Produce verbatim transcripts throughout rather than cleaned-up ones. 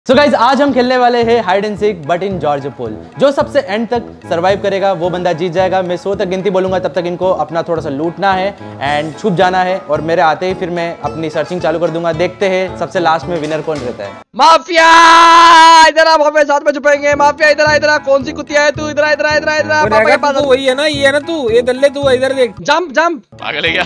So guys आज हम खेलने वाले हैं hide and seek but in Georgopol. जो सबसे एंड तक सरवाइव करेगा वो बंदा जीत जाएगा। मैं सौ तक गिनती बोलूंगा, तब तक इनको अपना थोड़ा सा लूटना है एंड छुप जाना है और मेरे आते ही फिर मैं अपनी सर्चिंग चालू कर दूंगा। देखते हैं सबसे लास्ट में विनर कौन रहता है। माफिया इधर आ, हमें साथ में छुपेंगे। माफिया इधर आ, इधर आ, कौन सी कुतिया है तू? इधर आ, इधर आ, इधर आ, इधर आ, पापा के पास। वही है ना, ये है ना तू, ये दल्ले तू इधर देख। जंप जंप पागल है क्या?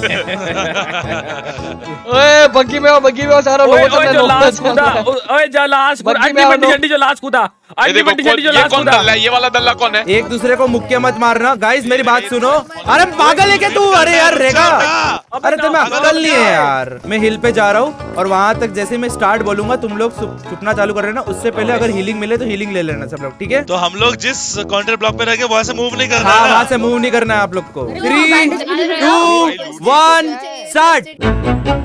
ओए बग्गी में हो, बग्गी में हो सारा लोग। ओए जो लास्ट कूदा, ओए जो लास्ट कूदा, अंडी बंडी जंडी जो लास्ट कूदा, अंडी बंडी जंडी जो लास्ट कूदा। ये वाला दल्ला कौन है? एक दूसरे को मुक्के मत मारना गाइस, मेरी बात सुनो। अरे पागल है क्या तू? अरे यार रेगा, अरे तुम्हें अक्ल नहीं है यार। मैं हिल पे जा रहा हूँ और वहाँ तक जैसे मैं स्टार्ट बोलूंगा तुम लोग छुपना चालू कर रहे ना। उससे पहले अगर हीलिंग मिले तो हीलिंग ले लेना सब लोग, ठीक है? तो हम लोग जिस काउंटर ब्लॉक पे रह गए वहाँ से मूव नहीं करना। हाँ, वहाँ से मूव नहीं करना है आप लोग को। Three two one start.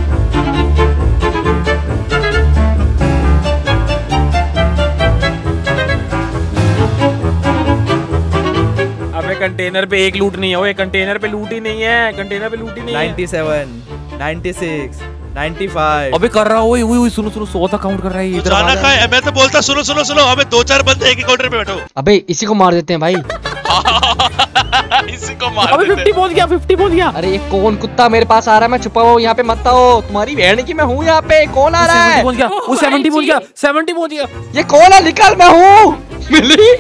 Container पे एक लूट नहीं है, ओए कंटेनर पे लूट ही नहीं है, कंटेनर पे लूट ही नहीं है। सत्तानवे, छियानवे, पचानवे। अबे कर रहा है, ओए ओए सुनो सुनो, सौ तक काउंट कर रहा है। इधर जाना कहाँ है? मैं तो बोलता सुनो सुनो सुनो, अबे दो चार बंदे एक ही काउंटर पे बैठो। अबे इसी को मार देते हैं भाई। इसी को मार अबे पचास पहुंच गया, पचास पहुंच गया। अरे ये कौन कुत्ता मेरे पास आ रहा है? मैं छुपा हुआ यहाँ पे, मत आओ। तुम्हारी बहन की मैं हूँ यहाँ पे। कौन आ रहा है? वो सत्तर पहुंच गया, सत्तर पहुंच गया। ये कौन है? निकल, मैं हूँ। मिली।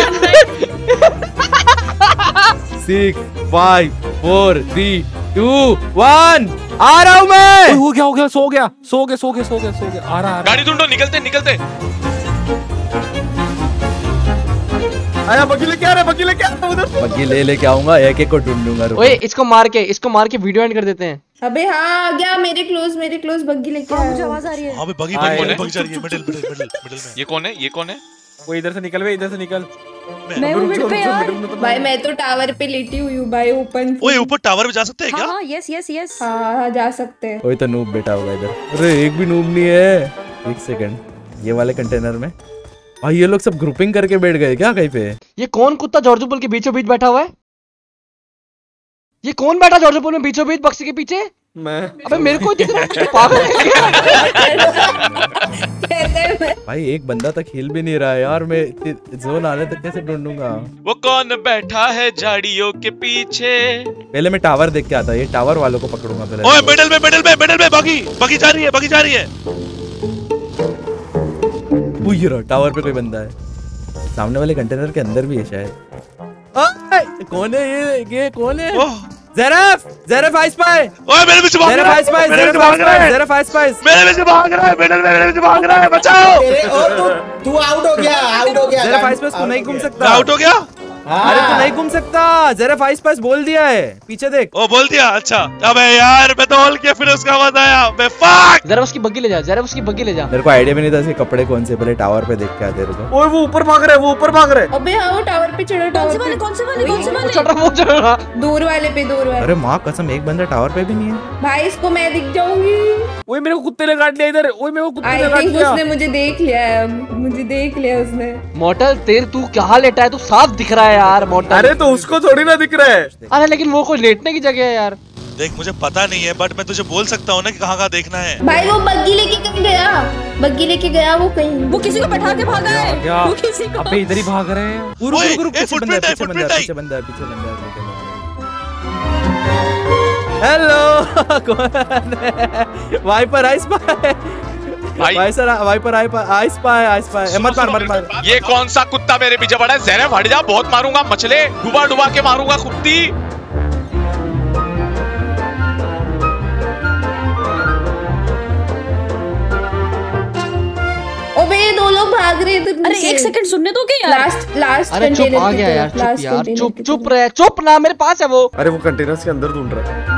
Six five four three two one आ रहा हूँ मैं। हो गया हो गया, सो गया सो गया सो गया सो गया सो गया। आ रहा, गाड़ी ढूंढो, निकलते निकलते। आया बग्गी लेके आ रहा है, बग्गी लेके आ रहा है उधर। बग्गी ले लेके आऊंगा, एक एक को ढूंढूंगा। ओए इसको मार के, इसको मार के वीडियो एंड कर देते हैं। अबे हाँ आ गया मेरे क्लोज, मेरे क्लोज बग्गी लेके आ। मुझे आवाज आ रही है। हाँ बग्गी बग्गी बग्गी जा रही है। मिडिल मिडिल मिडिल मिडिल में। ये कौन है? ये कौन है? वो इधर से निकल, वे इधर से निकल। मैं हूं मिड पे यार। भाई मैं तो टावर पे लेटी हुई हूँ भाई, ओपन। ओए ऊपर टावर पे जा सकते हैं क्या? हाँ यस यस यस। हाँ हाँ जा सकते हैं। कोई तो नूब बैठा होगा इधर। अरे एक भी नूब नहीं है। एक सेकंड, ये वाले कंटेनर में भाई ये लोग सब ग्रुपिंग करके बैठ गए क्या कहीं पे? ये कौन कुत्ता जॉर्ज पोल के बीचों बीच बैठा हुआ है? ये कौन बैठा जॉर्ज पोल में बीचों बीच बक्से के पीछे? मैं। अबे मेरे को दिख रहा है, पागल है क्या? भाई एक बंदा तक हिल भी नहीं रहा है यार। मैं जोन आने तक कैसे ढूंढूंगा? वो कौन बैठा है झाड़ियों के पीछे? पहले मैं टावर देख के आता। ये टावर वालों को पकड़ूंगा पहले। ओए मिडिल में मिडिल में मिडिल में बग्गी बग्गी जा रही है, बग्गी जा रही है। ये रहा, टावर पे कोई बंदा है। सामने वाले कंटेनर के अंदर भी है शायद। कौन है ये? ये कौन है? ज़ेरफ, ज़ेरफ आइस पाए। ओए मेरे पीछे भाग रहा है, ज़ेरफ आइस पाए, ज़ेरफ आइस पाए, ज़ेरफ आइस पाए। मेरे पीछे भाग रहा है, मिडिल में मेरे पीछे भाग रहा है, बचाओ। तू आउट हो गया, आउट हो गया। ज़ेरफ आइस पाए तू नहीं घूम सकता। आउट हो गया? अरे तू नहीं घूम सकता। ज़ेरफ आइस पाए बोल दिया है, पीछे देख। ओ बोल दिया? अच्छा। अबे यार मैं तो हॉल किया, फिर उसका आवाज आया। मैं फक। जरा उसकी बग्गी ले जा, जरा उसकी बग्गी ले जा। मेरे को आइडिया भी नहीं था इसके कपड़े कौन से। पहले टावर पे देख के आते रुको। ओए वो ऊपर भाग रहा है, वो ऊपर भाग रहा है। अबे हाँ वो टावर पे चढ़ो, टावर पे। कौन से वाले कौन से वाले? चढ़ रहा, वो चढ़ रहा। दूर वाले पे, दूर वाले। अरे माँ कसम एक बंदा टावर पे भी नहीं है भाई। इसको मैं दिख जाऊंगी। ओए मेरे को कुत्ते ने काट लिया इधर। ओए मेरे को कुत्ते आई ने काट थिंक लिया। उसने मुझे देख लिया है, मुझे देख लिया उसने। मोटल तेरे तू क्या लेटा है? तू साफ दिख रहा है यार मोटल। अरे तो उसको थोड़ी ना दिख रहा है। अरे लेकिन वो कोई लेटने की जगह है यार। देख मुझे पता नहीं है बट मैं तुझे बोल सकता हूँ ना कि कहाँ कहाँ देखना है। भाई वो बग्गी लेके कहीं गया, बग्गी लेके गया वो कहीं। वो किसी को बैठा के भागा है। क्या? वो किसी को। अबे इधर ही भाग रहे हैं। रुक रुक रुक, पीछे बंदा है, पीछे बंदा है, पीछे बंदा है, पीछे बंदा है। हेलो कौन है? वाइपर आइस पाए भाई Viper Viper I spy I spy. मत मार मत मार। ये कौन सा कुत्ता मेरे पीछे पड़ा है? ज़ेरफ हट जा, बहुत मारूंगा मछले, डुबा डुबा के मारूंगा कुत्ती। ओबे ये दो लोग भाग रहे थे। अरे एक सेकंड सुनने दो क्या यार? लास्ट लास्ट अरे चुप, आ गया यार, चुप यार, चुप चुप रहे, चुप ना, मेरे पास है वो। अरे वो कंटेनर्स के अंदर ढूंढ रहा है।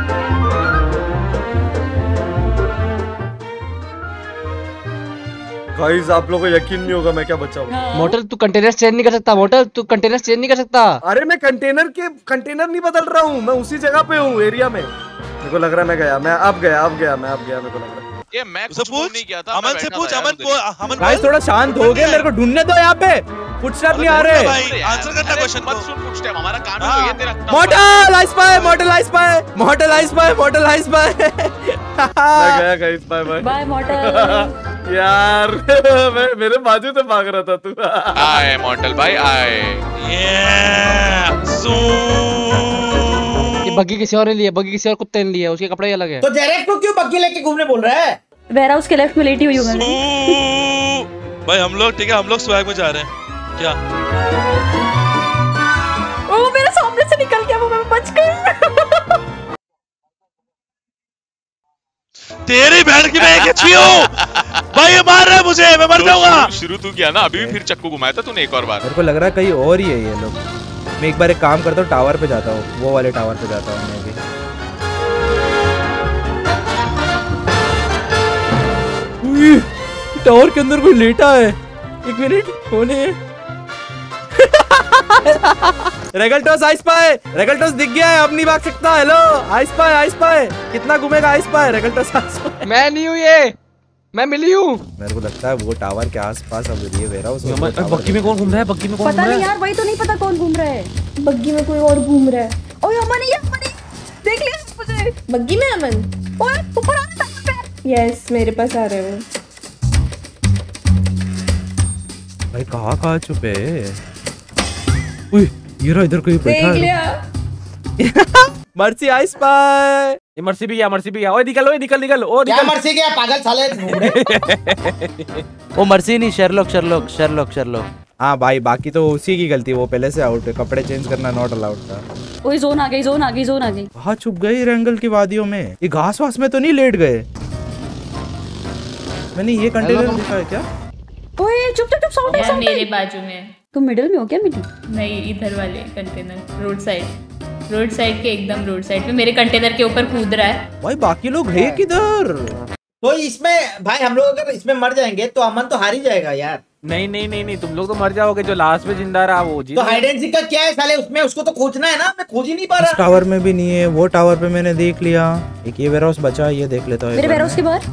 गाइस आप लोगों को यकीन नहीं होगा मैं क्या बचा हूँ। मोटल तू कंटेनर चेंज नहीं कर सकता। मोटल तू कंटेनर चेंज नहीं कर सकता। अरे मैं कंटेनर के कंटेनर नहीं बदल रहा हूँ, मैं उसी जगह पे हूँ एरिया में। मेरे को लग रहा है मैं गया, मैं अब गया अब गया मैं अब गया मेरे को लग रहा है। ये मैं कुछ नहीं किया था। अमन से पूछ, अमन को अमन गाइस थोड़ा शांत हो गए, मेरे को ढूंढने दो यहाँ पे। फुटस्टेप नहीं आ रहे। आंसर करना क्वेश्चन मत सुन फुटस्टेप, हमारा काम है ये तेरा। Model I spy, Model I spy, Model I spy, Model I spy. मैं गया guys, bye bye bye Model. यार मैं मेरे बाजू से भाग रहा था तू। आए मॉर्टल भाई आए। ये बग्गी किसी और ने लिया, बग्गी किसी और कुत्ते ने लिया, उसके कपड़े अलग है। तो जेरेक को क्यों बग्गी लेके घूमने बोल रहा है? वेयर हाउस के लेफ्ट में लेटी हुई हूँ मैं। भाई हम लोग ठीक है, हम लोग स्वैग में जा रहे हैं क्या? ओ मेरे सामने से निकल गया वो, मैं बच गई। तेरी बहन की मैं एक हूँ भाई, ये मार रहा है मुझे, मैं मर जाऊंगा। शुरू तू किया ना, अभी भी फिर चक्कू घुमाया था तूने एक और बार। मेरे को लग रहा है कहीं और ही है ये लोग। मैं एक बार एक काम करता हूँ, टावर पे जाता हूँ, वो वाले टावर पे जाता हूँ मैं भी। टावर के अंदर कोई लेटा है। एक मिनट, कौन है? रेगल्टोस आइस पाए, रेगल्टोस दिख गया है, अब नहीं भाग सकता। हेलो आइस पाए, आइस पाए कितना घूमेगा आइस पाए, रेगल्टोस आइस पाए। मैं नहीं हूँ ये, मैं मिली हूँ। मेरे को लगता है वो टावर के आसपास अब ये वेयर हाउस। बग्गी में कौन घूम रहा है? बग्गी में कौन घूम पता रहा नहीं है? यार, वही तो नहीं पता कौन घूम रहा है। बग्गी में कोई और घूम रहा है। ओए अमन, ये अमन, देख लिया मुझे। बग्गी में अमन? ओए ऊपर आ रहा है। यस, मेरे पास आ रहे हो। भाई कहाँ कहाँ छुपे? उई, ये रहा इधर कोई बैठा देख है। लिया। मर्सी आइस पाए। ये मर्सी भी गया, मर्सी भी गया। ओए निकल, ओए निकल, निकल, ओ क्या निकल। मर्सी गया पागल साले। वो मर्सी नहीं, शेरलॉक शेरलॉक शेरलॉक शेरलॉक। हाँ भाई, बाकी तो उसी की गलती, वो पहले से आउट है। कपड़े चेंज करना नॉट अलाउड था। ओए जोन आ गई, जोन आ गई, जोन आ गई। कहाँ छुप गए रंगल की वादियों में? ये घास वास में तो नहीं लेट गए? मैंने ये कंटेनर देखा है क्या? ओए चुप चुप चुप, साउंड है, साउंड मेरे है। बाजू में। तुम मिडिल में हो क्या मिडी? नहीं, इधर वाले container, road side, road side के एकदम रोड साइड पे मेरे कंटेनर के ऊपर कूद रहा है। भाई बाकी लोग है किधर? तो इसमें भाई हम लोग अगर इसमें मर जाएंगे तो अमन तो हार ही जाएगा यार। नहीं नहीं नहीं नहीं, तुम लोग तो मर जाओगे। जो लास्ट में जिंदा रहा वो जीत तो हाइड एंड सीक का क्या है साले, उसमें उसको तो खोजना है ना, मैं खोज ही नहीं पा इस रहा। टावर में भी नहीं है, वो टावर पे मैंने देख लिया। एक ये वेयर हाउस बचा, ये देख लेता हूँ। मेरे वेयर हाउस के बाहर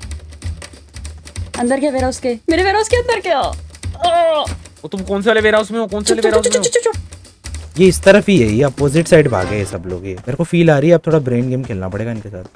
अंदर क्या? वेयर हाउस के, मेरे वेयर हाउस के अंदर क्या? वो तुम कौन से वाले वेयर हाउस में हो? कौन से वाले वेयर हाउस में हो? ये इस तरफ ही है, ये अपोजिट साइड भागे ये सब लोग। ये मेरे को फील आ रही है, अब थोड़ा ब्रेन गेम खेलना पड़ेगा इनके साथ।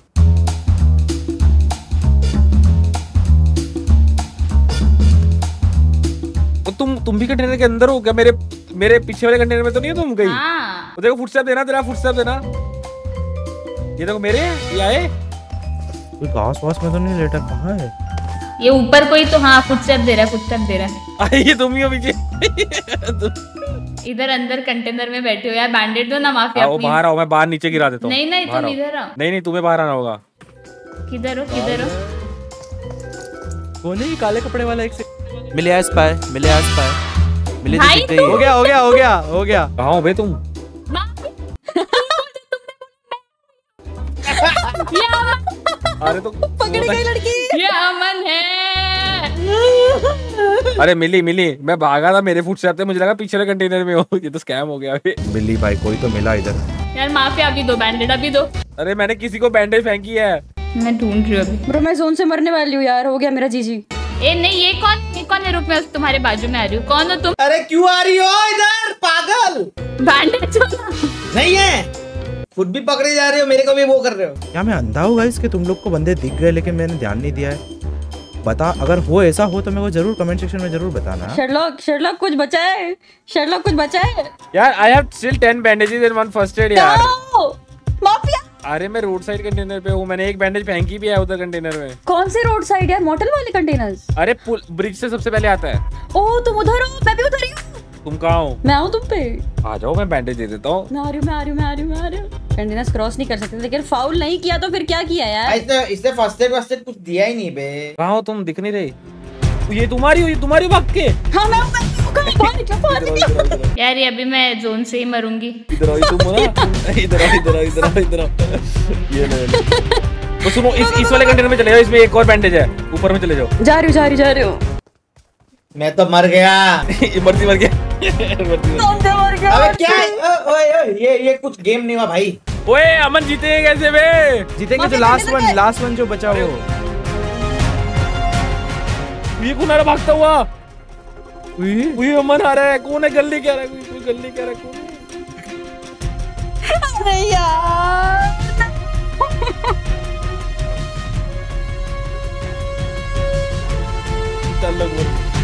वो तुम तुम भी कंटेनर के अंदर हो क्या? मेरे मेरे पीछे वाले कंटेनर में तो नहीं हो तुम कहीं? हाँ। वो देखो फुटस्टेप देना, तेरा फुटस्टेप देना। ये देखो मेरे, ये आए। कोई घास वास में तो नहीं लेटा? कहाँ है ये ऊपर कोई तो, हाँ फुटस्टेप दे रहा है, फुटस्टेप दे रहा है। अरे ये तुम ही हो पीछे। इधर अंदर कंटेनर में बैठे हो यार, बैंडेड दो ना माफिया। आओ बाहर आओ, मैं बाहर नीचे गिरा देता हूँ। नहीं नहीं, बाहर तुम आओ। इधर आओ। नहीं नहीं, तुम्हें बाहर आना होगा। किधर हो, किधर हो? कौन है ये काले कपड़े वाला? एक से मिले आइस पाए, मिले आइस पाए, मिले भाई दिख गई है। हो गया हो गया हो गया हो गया। कहाँ हो बे तुम? ये अमन, अरे तो पकड़ी गई लड़की। ये अमन है। अरे मिली मिली, मैं भागा था, मेरे फुटस्टेप थे, मुझे लगा पीछे वाले कंटेनर में हो। ये तो स्कैम हो गया अभी। बिल्ली भाई कोई तो मिला इधर। यार माफिया अभी दो, बैंडेड अभी दो। अरे मैंने किसी को बैंडेज फेंकी है। मैं ढूंढ रही हूँ अभी। ब्रो मैं जोन से मरने वाली हूँ यार, हो गया मेरा जीजी। ए नहीं, ये कौन, ये कौन है? रुक, मैं तुम्हारे बाजू में आ रही हूँ। कौन हो तुम? अरे क्यों आ रही हो इधर पागल? बैंडेज नहीं है, खुद भी पकड़े जा रहे हो, मेरे को भी वो कर रहे हो। क्या मैं अंधा हूँ गाइस कि तुम लोग को बंदे दिख गए लेकिन मैंने ध्यान नहीं दिया है? बता, अगर वो ऐसा हो तो मेरे को जरूर कमेंट सेक्शन में जरूर बताना। शर्लॉक, शर्लॉक कुछ बचा है? शर्लॉक कुछ बचा है? यार I have still ten bandages and one first aid यार। माफिया। अरे मैं रोड साइड कंटेनर पे हूँ, मैंने एक बैंडेज फेंकी भी है उधर कंटेनर में। कौन से रोड साइड यार? मोटल वाले कंटेनर्स? अरे पुल ब्रिज से सबसे पहले आता है। ओह तुम उधर हो, मैं भी उधर ही हूँ। तुम कहाँ हो? मैं हूँ तुम पे। आ जाओ, मैं बैंडेज दे देता हूँ। मैं आ रही हूँ, मैं आ रही हूँ, मैं आ रही हूँ, मैं आ रही हूँ। कंटेनर्स क्रॉस नहीं कर सकते, लेकिन फाउल नहीं किया तो फिर क्या किया यार? इसने इसने फर्स्ट एड फर्स्ट एड कुछ दिया ही नहीं बे। कहाँ हो तुम? दिख नहीं रही। ये तुम्हारी हो, ये तुम्हारी भाग के। हाँ मैं बाहर निकलो, बाहर निकलो। यार ये अभी मैं जोन से ही मरूंगी। इधर आओ, तुम हो ना? इधर आओ, इधर आओ, इधर आओ, इधर आओ। ये ले ले। तो सुनो, इस इस वाले कंटेनर में चले जाओ, इसमें एक और बैंडेज है, ऊपर में चले जाओ। जा रही हूँ, जा रही हूँ, जा रही हूँ। मैं तो मर गया। इमरती मर गया। मर गया। अबे क्या है? ओ, ओए ओए ये ये कुछ गेम नहीं हुआ भाई। ओए अमन जीतेंगे कैसे बे? जीतेंगे जो लास्ट वन, लास्ट वन जो बचा वो। ये कौन आ रहा भागता हुआ? ये अमन आ रहा है। कौन है? गल्ली कह रहा है, कोई गल्ली कह रहा है। कौन? अरे यार चल लोग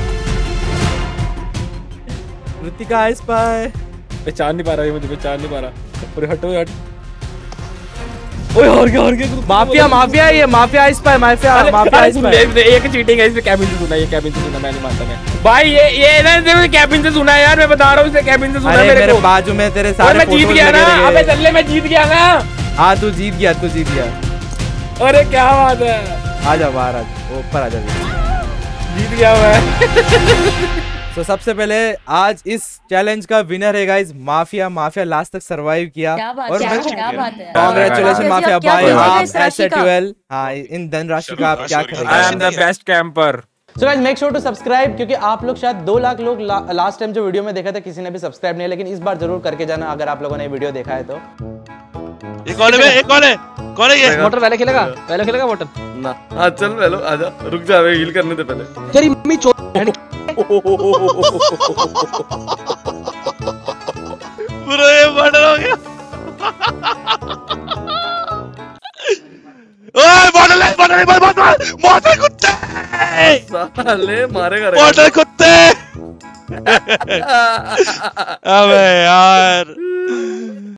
ऋतिका आई स्पाई। पहचान नहीं पा रहा, ये मुझे पहचान नहीं पा रहा। अरे हटो हट। ओए और क्या और क्या? माफिया माफिया ये Mafia I spy Mafia Mafia I spy. एक चीटिंग है इसमें, कैबिन से सुना, ये कैबिन से सुना, मैं नहीं मानता मैं। भाई ये ये ना इसने कैबिन से सुना है यार, मैं बता रहा हूँ इसे कैबिन से सुना अरे मेरे मेरे को। बाजू में तेरे सारे मैं जीत गया ना, अबे चल ले, मैं जीत गया ना। हाँ तू जीत गया, तू जीत गया। अरे क्या बात है। आ जा बाहर, आ ऊपर आ जा, जीत गया मैं। तो सबसे पहले आज इस चैलेंज का विनर है गाइस माफिया। माफिया लास्ट तक सरवाइव किया क्या बात और है, क्या बात है। कांग्रेचुलेशन माफिया क्या बाय बोलोगे आप इस राशि का? S twelve. हाँ इन धनराशि का आप क्या करेंगे? I am the best camper. So guys make sure to subscribe, क्योंकि आप लोग शायद दो लाख लोग ला, लास्ट टाइम जो वीडियो में देखा था किसी ने भी सब्सक्राइब नहीं है, लेकिन इस बार जरूर करके जाना अगर आप लोगों ने वीडियो देखा है तो। एक कौन है, एक कौन है, कौन है ये? मोटर पहले खेलेगा, पहले खेलेगा मोटर ना। हाँ चल पहले आजा, रुक जा, हील करने दे पहले। तेरी मम्मी चो पूरा ये मर्डर हो गया। ओए मॉडल है, मॉडल है, मॉडल मॉडल कुत्ते साले मारेगा रे मॉडल कुत्ते। अबे यार